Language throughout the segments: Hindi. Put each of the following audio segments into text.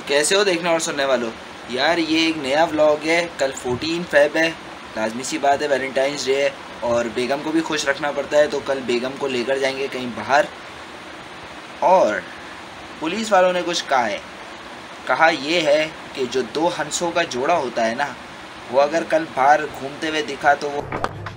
कैसे हो देखने और सुनने वालों। यार ये एक नया व्लॉग है। कल 14 फ़रवरी है, लाजमी सी बात है, वैलेंटाइंस डे है और बेगम को भी खुश रखना पड़ता है। तो कल बेगम को लेकर जाएंगे कहीं बाहर। और पुलिस वालों ने कुछ कहा ये है कि जो दो हंसों का जोड़ा होता है ना, वो अगर कल बाहर घूमते हुए दिखा तो वो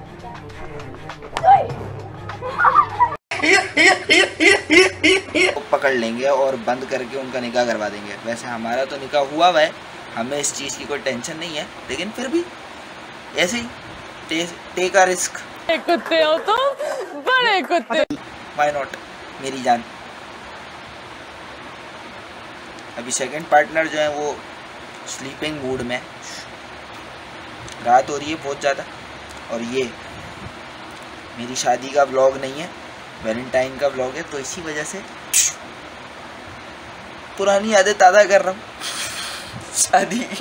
पकड़ लेंगे और बंद करके उनका निकाह करवा देंगे। वैसे हमारा तो निकाह हुआ हुआ है, हमें इस चीज़ की कोई टेंशन नहीं है, लेकिन फिर भी ऐसे ही टेक अ रिस्क। कुत्ते हो तो बड़े कुत्ते। व्हाई नॉट मेरी जान। अभी सेकंड पार्टनर जो है वो स्लीपिंग मूड में, रात हो रही है बहुत ज़्यादा। और ये मेरी शादी का व्लॉग नहीं है, वैलेंटाइन का व्लॉग है, तो इसी वजह से पुरानी यादें ताज़ा कर रहा हूँ शादी की।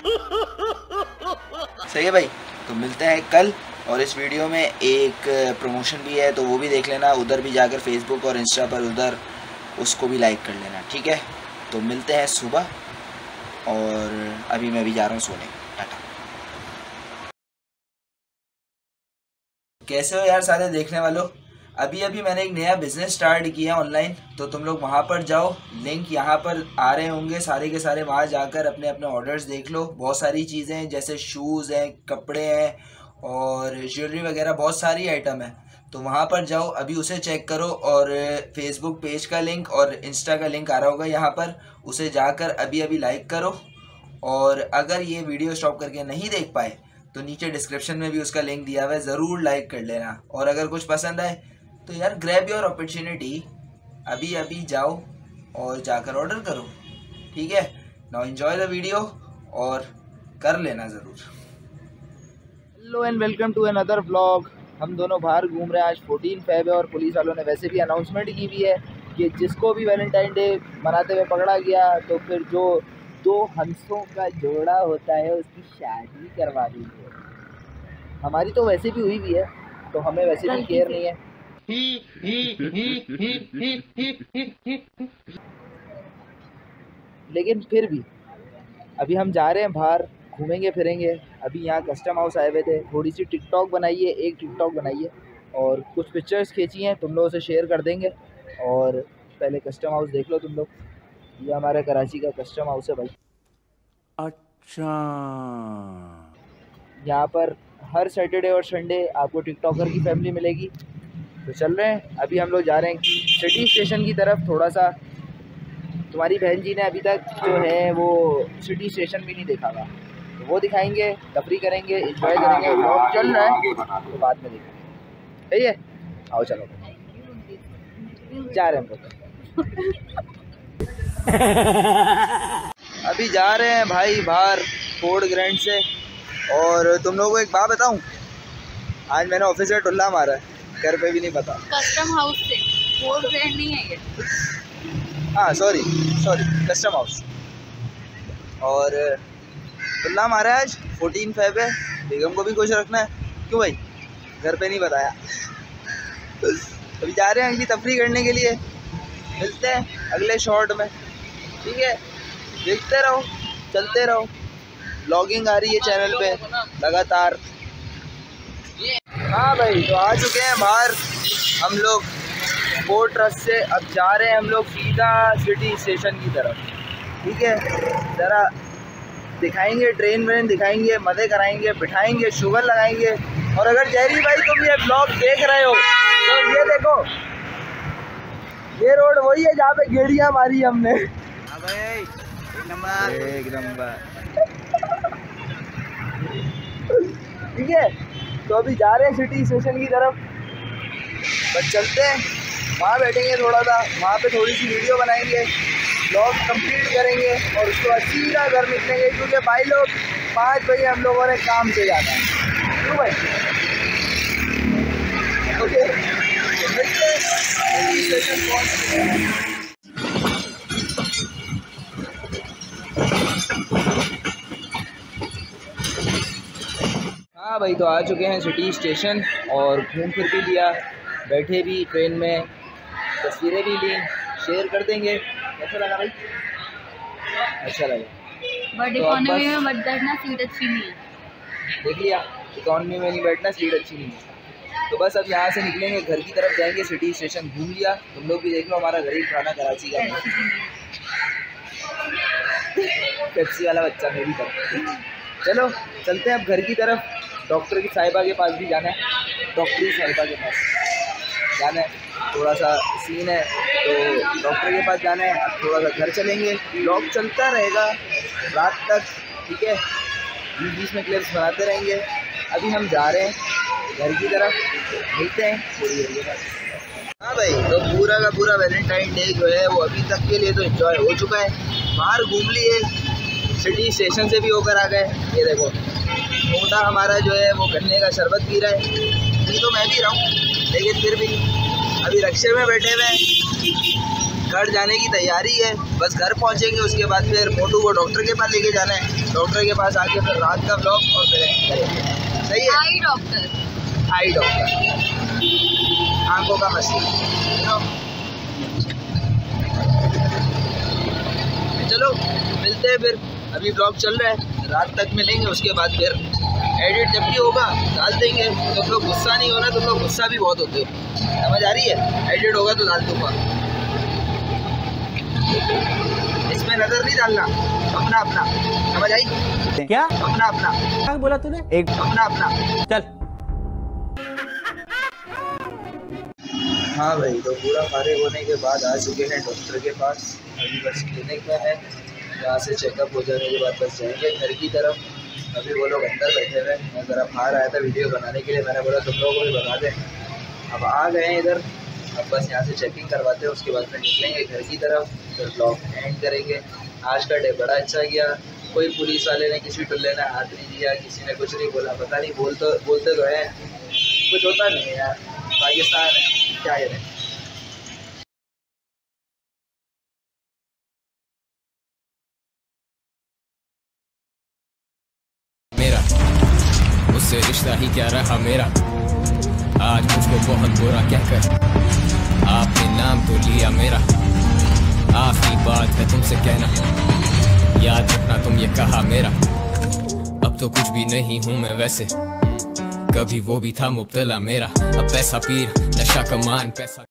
सही है भाई, तो मिलते हैं कल। और इस वीडियो में एक प्रमोशन भी है, तो वो भी देख लेना, उधर भी जाकर फेसबुक और इंस्टा पर उधर उसको भी लाइक कर लेना, ठीक है। तो मिलते हैं सुबह, और अभी मैं भी जा रहा हूँ सोने। टाटा। कैसे हो यार सारे देखने वालों। अभी मैंने एक नया बिज़नेस स्टार्ट किया है ऑनलाइन, तो तुम लोग वहाँ पर जाओ, लिंक यहाँ पर आ रहे होंगे सारे के सारे। वहाँ जाकर अपने अपने ऑर्डर्स देख लो। बहुत सारी चीज़ें हैं, जैसे शूज़ हैं, कपड़े हैं और ज्वेलरी वगैरह, बहुत सारी आइटम है। तो वहाँ पर जाओ, अभी उसे चेक करो। और फेसबुक पेज का लिंक और इंस्टा का लिंक आ रहा होगा यहाँ पर, उसे जाकर अभी लाइक करो। और अगर ये वीडियो स्टॉप करके नहीं देख पाए तो नीचे डिस्क्रिप्शन में भी उसका लिंक दिया हुआ है, ज़रूर लाइक कर लेना। और अगर कुछ पसंद आए तो यार ग्रैब योर अपॉर्चुनिटी, अभी जाओ और जाकर ऑर्डर करो, ठीक है। नाउ एंजॉय द वीडियो और कर लेना ज़रूर। Hello and welcome to another vlog. हम दोनों बाहर घूम रहे हैं। आज 14 फ़रवरी है और पुलिस वालों ने वैसे भी अनाउंसमेंट की भी है कि जिसको भी वैलेंटाइन डे मनाते हुए पकड़ा गया तो फिर जो दो हंसों का जोड़ा होता है उसकी शादी करवा देंगे। हमारी तो वैसे भी हुई भी है, तो हमें वैसे भी केयर नहीं है। लेकिन फिर भी अभी हम जा रहे हैं बाहर, घूमेंगे फिरेंगे। अभी यहाँ कस्टम हाउस आए हुए थे, थोड़ी सी टिकटॉक बनाइए, एक टिकटॉक बनाइए और कुछ पिक्चर्स खींची हैं, तुम लोगों से शेयर कर देंगे। और पहले कस्टम हाउस देख लो तुम लोग। ये हमारे कराची का कस्टम हाउस है भाई। अच्छा, यहाँ पर हर सैटरडे और संडे आपको टिकटॉकर की फैमिली मिलेगी। तो चल रहे हैं, अभी हम लोग जा रहे हैं सिटी स्टेशन की तरफ। थोड़ा सा तुम्हारी बहन जी ने अभी तक जो है वो सिटी स्टेशन भी नहीं देखा था, तो वो दिखाएंगे, तफरी करेंगे, एंजॉय करेंगे। व्लॉग चल रहा है तो बाद में देखेंगे, सही है। आओ चलो, जा रहे हैं हम लोग। अभी जा रहे हैं भाई बाहर फोर्ड ग्रैंड से। और तुम लोगों को एक बात बताऊं, आज मैंने ऑफिस से टुल्ला मारा है, घर पे भी नहीं पता। कस्टम हाउस से, फोर्ड ग्रैंड नहीं है ये। हाँ सॉरी कस्टम हाउस। और टुल्ला मारा है आज 14 फ़रवरी है, बेगम को भी खुश रखना है। क्यों भाई, घर पे नहीं बताया। अभी जा रहे हैं अगली तफरी करने के लिए। मिलते हैं अगले शॉर्ट में, ठीक है। देखते रहो, चलते रहो, व्लॉगिंग आ रही है चैनल पे लगातार। हाँ भाई, तो आ चुके हैं बाहर हम लोग फोर्ट ट्रस्ट से। अब जा रहे हैं हम लोग सीधा सिटी स्टेशन की तरफ, ठीक है। ज़रा दिखाएंगे, ट्रेन व्रेन दिखाएंगे, मज़े कराएंगे, बिठाएंगे, शुगर लगाएंगे। और अगर जहरी भाई तुम ये ब्लॉग देख रहे हो तो ये देखो, ये रोड वही है जहाँ पे गेड़ियाँ मारी हमने। हाँ भाई, एक नंबर ठीक है। तो अभी जा रहे हैं सिटी स्टेशन की तरफ, बस चलते हैं। वहाँ बैठेंगे थोड़ा सा, वहाँ पे थोड़ी सी वीडियो बनाएंगे, ब्लॉग कंप्लीट करेंगे और उसके बाद सीधा घर निकलेंगे, क्योंकि भाई लोग 5 बजे हम लोगों ने काम से जाना है। क्यों भाई, ओके, मिलते हैं सिटी स्टेशन पहुँचते हैं। हाँ भाई, तो आ चुके हैं सिटी स्टेशन और घूम फिर भी लिया, बैठे भी ट्रेन में, तस्वीरें भी ली, शेयर कर देंगे। कैसा लगा भाई? अच्छा लगा। बट तो इकोनॉमी बस- में मत बैठना, सीट अच्छी नहीं है। देख लिया, इकॉनमी में नहीं बैठना, सीट अच्छी नहीं है। तो बस अब यहाँ से निकलेंगे, घर की तरफ जाएंगे। सिटी स्टेशन घूम लिया, तुम लोग भी देख लो हमारा गरीब खाना कराची का है। पेप्सी वाला बच्चा मेरी तरफ। चलो चलते हैं अब घर की तरफ। डॉक्टर की साहिबा के पास भी जाना है, डॉक्टरी साहिबा के पास जाना है, थोड़ा सा सीन है तो डॉक्टर के पास जाना है। अब थोड़ा सा घर चलेंगे, ब्लॉग चलता रहेगा रात तक, ठीक है, बीच में क्लिप्स बनाते रहेंगे। अभी हम जा रहे हैं घर की तरफ, मिलते हैं थोड़ी देर के बाद। हाँ भाई, तो पूरा का पूरा वैलेंटाइन डे जो है वो अभी तक के लिए तो एंजॉय हो चुका है। बाहर घूम लिए, सिटी स्टेशन से भी होकर आ गए। ये देखो मोटा हमारा जो है वो गन्ने का शरबत पी रहा है, पी तो मैं भी रहा हूँ, लेकिन फिर भी अभी रिक्शे में बैठे हुए हैं। घर जाने की तैयारी है, बस घर पहुँचेंगे, उसके बाद फिर मोटू को डॉक्टर के पास लेके जाना है। डॉक्टर के पास आके फिर रात का ब्लॉग और फिर करेंगे। सही है, आई डॉक्टर, आई डॉक्टर, आंखों का मसीह। चलो मिलते हैं फिर, अभी ब्लॉग चल रहा है, रात तक मिलेंगे, उसके बाद फिर एडिट जब भी होगा डाल देंगे। तुम लोग गुस्सा नहीं होना, तुम लोग गुस्सा भी बहुत होते हो, समझ आ रही है? एडिट होगा तो डाल दूँगा, इसमें नज़र नहीं डालना, अपना अपना, समझ आई? क्या अपना अपना, क्या बोला तूने? एक अपना अपना। चल। हाँ भाई, तो पूरा फारिग होने के बाद आ चुके हैं डॉक्टर के पास। अभी बस क्लिनिक में है, यहाँ से चेकअप हो जाने के बाद बस जाएंगे घर की तरफ। अभी वो लोग अंदर बैठे हुए हैं, मैं ज़रा बाहर आया था वीडियो बनाने के लिए, मैंने बोला तुम लोगों को भी बता दें। अब आ गए हैं इधर, अब बस यहाँ से चेकिंग करवाते हैं, उसके बाद फिर निकलेंगे घर की तरफ, फिर ब्लॉग एंड करेंगे। आज का डे बड़ा अच्छा गया, कोई पुलिस वाले ने किसी टुल्ले ने हाथ नहीं दिया, किसी ने कुछ नहीं बोला, पता नहीं बोलते तो हैं, कुछ होता नहीं है यार, पाकिस्तान है, क्या करें। मेरा उससे रिश्ता ही क्या रहा मेरा, आज मुझको बहुत बुरा कहकर आपने नाम तो लिया मेरा। आखिरी बात है तुमसे कहना, याद रखना तुम ये कहा मेरा। अब तो कुछ भी नहीं हूँ मैं वैसे, कभी वो भी था मुब्तला मेरा। अब पैसा पीर नशा कमान पैसा